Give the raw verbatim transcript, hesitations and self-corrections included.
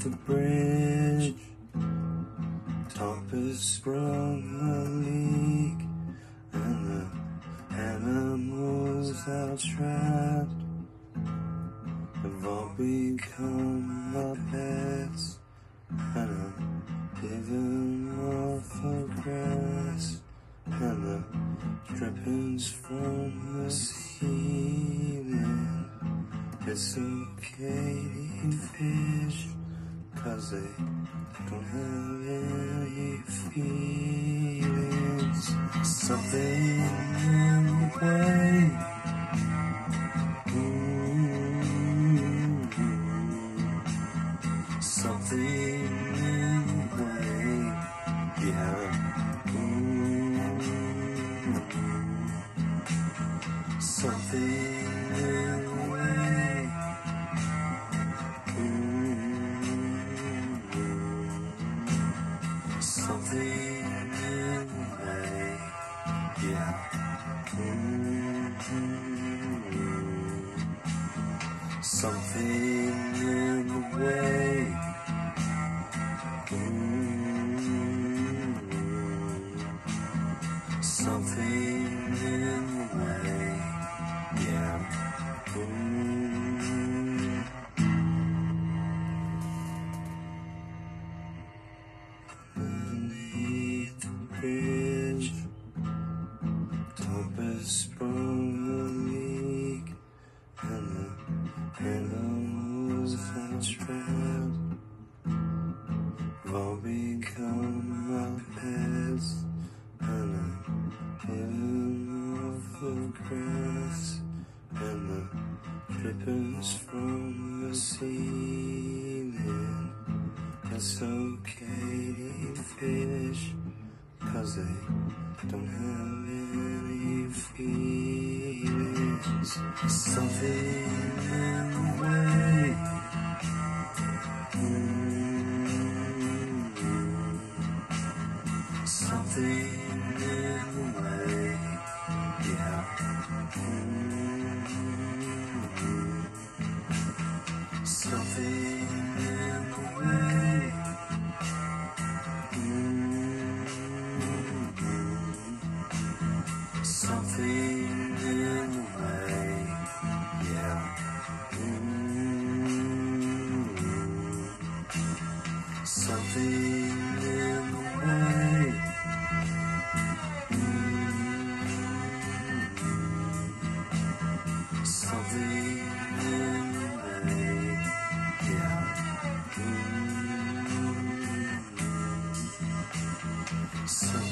the bridge, top is sprung a leak, and the animals out trapped have all become my pets, and I'm living off the grass and the drippings from the ceiling. It's okay to eat fish, 'cause they don't have any feelings. Something in the way, mm-hmm. Something in the way, yeah. Mm-hmm. Something in the way. Something in the way, yeah. Mm-hmm. Something in the way. Mm-hmm. Something in the way, yeah. Mm-hmm. Beneath the bridge, top is sprung a leak, and the animals out trapped have all become my pets, and I'm living off the grass and the drippings from the ceiling. It's okay to eat fish, 'cause they don't have any feelings. Something in the way, mm-hmm. Something in the way, yeah. Mm-hmm. Something in the way. Something in the way, yeah. Mm-hmm. Something in the way. Mm-hmm. Something in the way, yeah. Mm-hmm. Something